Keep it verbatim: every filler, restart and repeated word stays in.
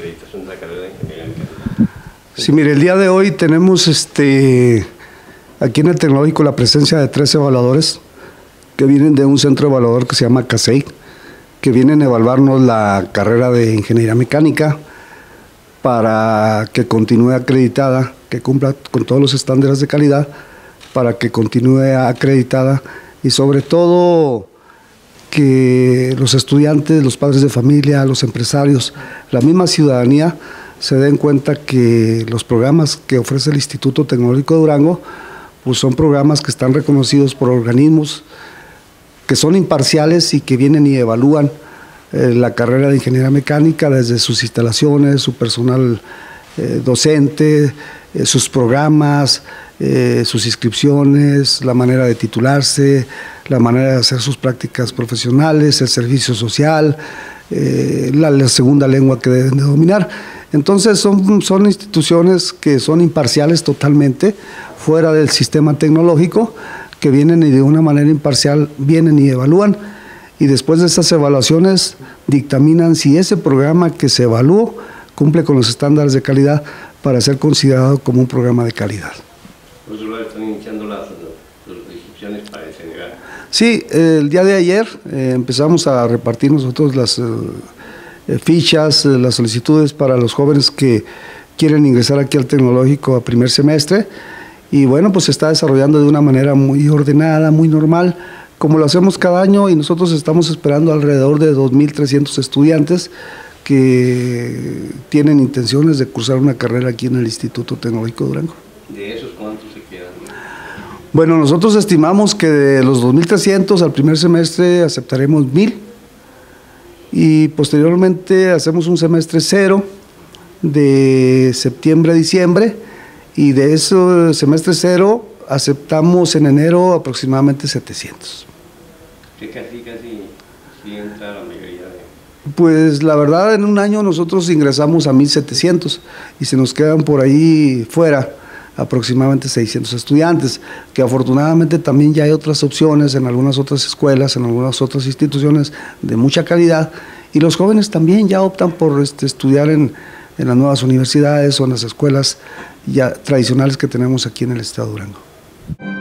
acreditación de la carrera de ingeniería mecánica? Sí, mire, el día de hoy tenemos este, aquí en el Tecnológico la presencia de tres evaluadores que vienen de un centro evaluador que se llama CASEI, que vienen a evaluarnos la carrera de ingeniería mecánica para que continúe acreditada, que cumpla con todos los estándares de calidad, para que continúe acreditada y sobre todo que los estudiantes, los padres de familia, los empresarios, la misma ciudadanía se den cuenta que los programas que ofrece el Instituto Tecnológico de Durango pues son programas que están reconocidos por organismos que son imparciales y que vienen y evalúan eh, la carrera de ingeniería mecánica desde sus instalaciones, su personal eh, docente, eh, sus programas, eh, sus inscripciones, la manera de titularse, la manera de hacer sus prácticas profesionales, el servicio social, eh, la, la segunda lengua que deben de dominar. Entonces son, son instituciones que son imparciales totalmente, fuera del sistema tecnológico, que vienen y de una manera imparcial vienen y evalúan, y después de esas evaluaciones dictaminan si ese programa que se evaluó cumple con los estándares de calidad para ser considerado como un programa de calidad. ¿Los usuarios están iniciando las, las inscripciones para el Senegal? Sí, el día de ayer eh, empezamos a repartir nosotros las eh, fichas, eh, las solicitudes para los jóvenes que quieren ingresar aquí al Tecnológico a primer semestre. Y bueno, pues se está desarrollando de una manera muy ordenada, muy normal, como lo hacemos cada año, y nosotros estamos esperando alrededor de dos mil trescientos estudiantes que tienen intenciones de cursar una carrera aquí en el Instituto Tecnológico de Durango. ¿De esos cuántos se quedan? Bueno, nosotros estimamos que de los dos mil trescientos al primer semestre aceptaremos mil, y posteriormente hacemos un semestre cero de septiembre a diciembre, y de ese semestre cero aceptamos en enero aproximadamente setecientos. Sí, casi, casi, sí entra la mayoría de... Pues la verdad, en un año nosotros ingresamos a mil setecientos y se nos quedan por ahí fuera aproximadamente seiscientos estudiantes, que afortunadamente también ya hay otras opciones en algunas otras escuelas, en algunas otras instituciones de mucha calidad, y los jóvenes también ya optan por este, estudiar en, en las nuevas universidades o en las escuelas ya tradicionales que tenemos aquí en el estado de Durango.